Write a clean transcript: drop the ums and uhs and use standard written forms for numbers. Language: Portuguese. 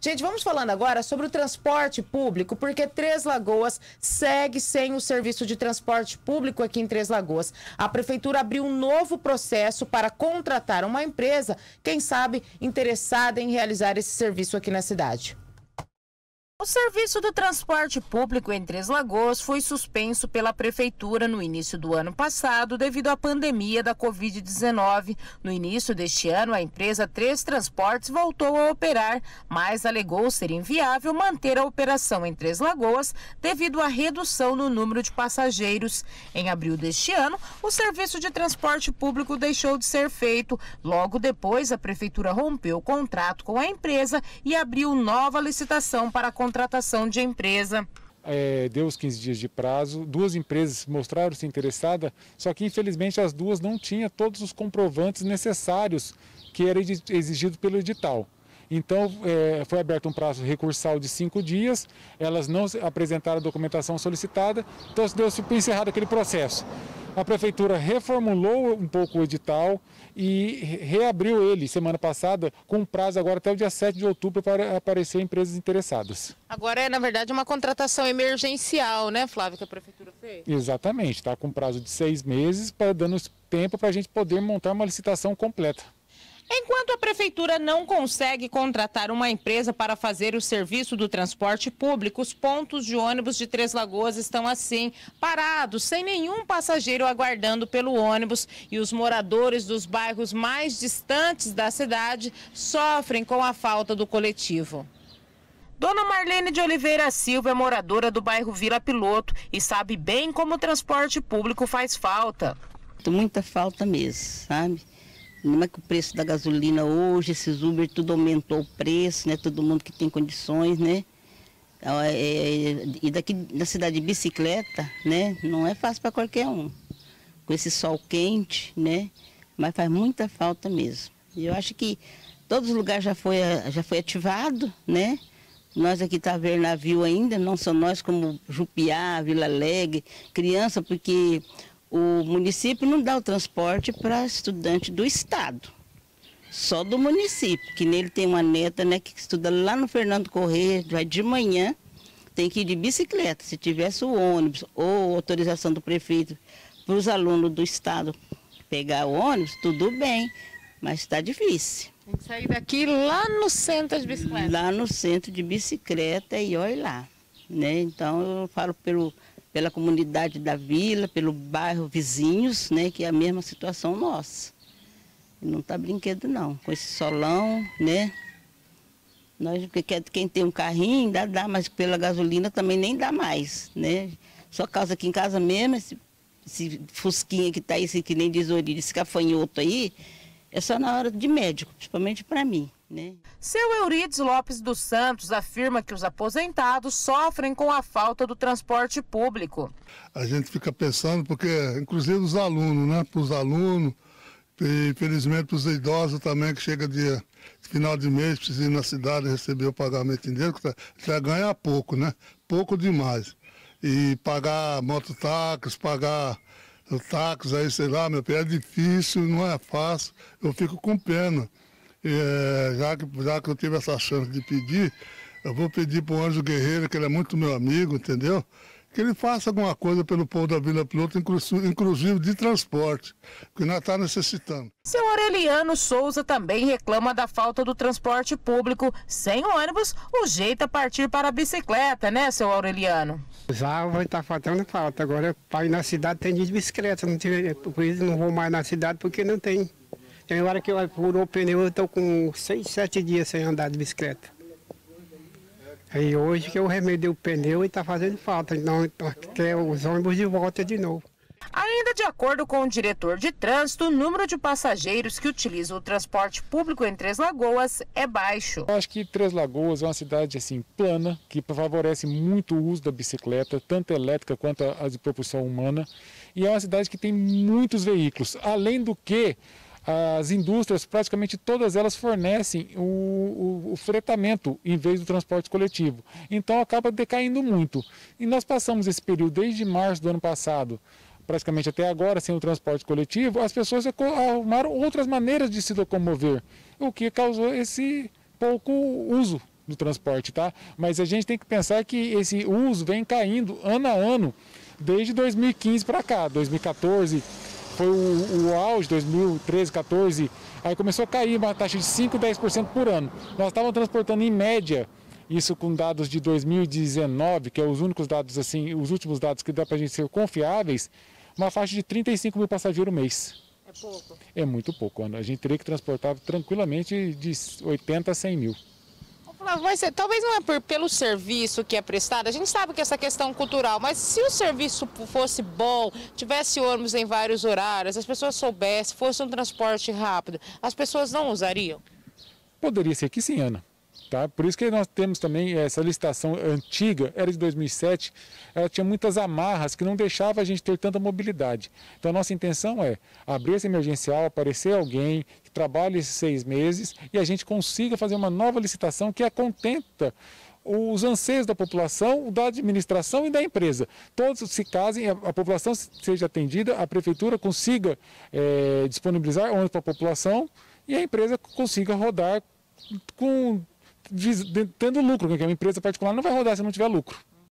Gente, vamos falando agora sobre o transporte público, porque Três Lagoas segue sem o serviço de transporte público aqui em Três Lagoas. A prefeitura abriu um novo processo para contratar uma empresa, quem sabe, interessada em realizar esse serviço aqui na cidade. O serviço do transporte público em Três Lagoas foi suspenso pela prefeitura no início do ano passado devido à pandemia da Covid-19. No início deste ano, a empresa Três Transportes voltou a operar, mas alegou ser inviável manter a operação em Três Lagoas devido à redução no número de passageiros. Em abril deste ano, o serviço de transporte público deixou de ser feito. Logo depois, a prefeitura rompeu o contrato com a empresa e abriu nova licitação para a contratação de empresa. Deu os 15 dias de prazo, duas empresas mostraram-se interessadas, só que infelizmente as duas não tinham todos os comprovantes necessários que era exigido pelo edital. Então foi aberto um prazo recursal de 5 dias, elas não apresentaram a documentação solicitada, então deu-se por encerrado aquele processo. A prefeitura reformulou um pouco o edital e reabriu ele semana passada com um prazo agora até o dia 7 de outubro para aparecer empresas interessadas. Agora é, na verdade, uma contratação emergencial, né, Flávio, que a prefeitura fez? Exatamente, está com prazo de 6 meses, dando tempo para a gente poder montar uma licitação completa. Enquanto a prefeitura não consegue contratar uma empresa para fazer o serviço do transporte público, os pontos de ônibus de Três Lagoas estão assim, parados, sem nenhum passageiro aguardando pelo ônibus, e os moradores dos bairros mais distantes da cidade sofrem com a falta do coletivo. Dona Marlene de Oliveira Silva é moradora do bairro Vila Piloto e sabe bem como o transporte público faz falta. Muita falta mesmo, sabe? Não é que o preço da gasolina hoje, esses Uber, tudo aumentou o preço, né? Todo mundo que tem condições, né? E daqui da cidade de bicicleta, né? Não é fácil para qualquer um. Com esse sol quente, né? Mas faz muita falta mesmo. E eu acho que todos os lugares já foi ativado, né? Nós aqui tá vendo navio ainda, não só nós como Jupiá, Vila Alegre, criança, porque o município não dá o transporte para estudante do estado, só do município, que nele tem uma neta, né, que estuda lá no Fernando Corrêa, vai de manhã, tem que ir de bicicleta. Se tivesse o ônibus ou autorização do prefeito para os alunos do estado pegar o ônibus, tudo bem, mas está difícil. Tem que sair daqui lá no centro de bicicleta. Lá no centro de bicicleta e olha lá, né? Então eu falo pela comunidade da vila, pelo bairro vizinhos, né, que é a mesma situação nossa. Não está brinquedo não, com esse solão, né? Nós, quem tem um carrinho ainda dá, mas pela gasolina também nem dá mais, né? Só causa aqui em casa mesmo, esse fusquinha que está aí, que nem diz Ori, esse gafanhoto aí, é só na hora de médico, principalmente para mim, né? Seu Eurides Lopes dos Santos afirma que os aposentados sofrem com a falta do transporte público. A gente fica pensando, porque inclusive os alunos, né? Para os alunos, e infelizmente para os idosos também, que chega dia final de mês, precisa ir na cidade receber o pagamento inteiro, que já ganha pouco, né? Pouco demais. E pagar mototáxi, pagar o táxi, aí sei lá, meu filho, é difícil, não é fácil, eu fico com pena. Já que eu tive essa chance de pedir, eu vou pedir para o Anjo Guerreiro, que ele é muito meu amigo, entendeu? Que ele faça alguma coisa pelo povo da Vila Piloto, inclusive de transporte, que nós estamos necessitando. Seu Aureliano Souza também reclama da falta do transporte público. Sem ônibus, o jeito é partir para a bicicleta, né, seu Aureliano? Já vai estar faltando falta. Agora, para ir na cidade tem de bicicleta, por isso não vou mais na cidade porque não tem. Tem hora que eu furou o pneu, eu estou com 6, 7 dias sem andar de bicicleta. Aí hoje que eu remedei o pneu e está fazendo falta, então quer os ônibus de volta de novo. Ainda de acordo com o diretor de trânsito, o número de passageiros que utilizam o transporte público em Três Lagoas é baixo. Eu acho que Três Lagoas é uma cidade assim, plana, que favorece muito o uso da bicicleta, tanto elétrica quanto a de propulsão humana. E é uma cidade que tem muitos veículos, além do que as indústrias, praticamente todas elas fornecem o fretamento em vez do transporte coletivo. Então acaba decaindo muito. E nós passamos esse período desde março do ano passado, praticamente até agora, sem o transporte coletivo, as pessoas arrumaram outras maneiras de se locomover, o que causou esse pouco uso no transporte, tá? Mas a gente tem que pensar que esse uso vem caindo ano a ano, desde 2015 para cá. 2014 foi o auge, 2013, 14, aí começou a cair uma taxa de 5, 10% por ano. Nós estávamos transportando em média, isso com dados de 2019, que é os únicos dados, assim, os últimos dados que dá para a gente ser confiáveis, uma faixa de 35 mil passageiros mês. É pouco? É muito pouco, Ana. A gente teria que transportar tranquilamente de 80 a 100 mil. Mas talvez não é pelo serviço que é prestado, a gente sabe que essa questão cultural, mas se o serviço fosse bom, tivesse ônibus em vários horários, as pessoas soubessem, fosse um transporte rápido, as pessoas não usariam? Poderia ser que sim, Ana. Tá? Por isso que nós temos também essa licitação antiga, era de 2007, ela tinha muitas amarras que não deixava a gente ter tanta mobilidade. Então a nossa intenção é abrir esse emergencial, aparecer alguém que trabalhe esses 6 meses e a gente consiga fazer uma nova licitação que contenta os anseios da população, da administração e da empresa. Todos se casem, a população seja atendida, a prefeitura consiga disponibilizar ônibus para a população e a empresa consiga rodar tendo lucro, porque uma empresa particular não vai rodar se não tiver lucro.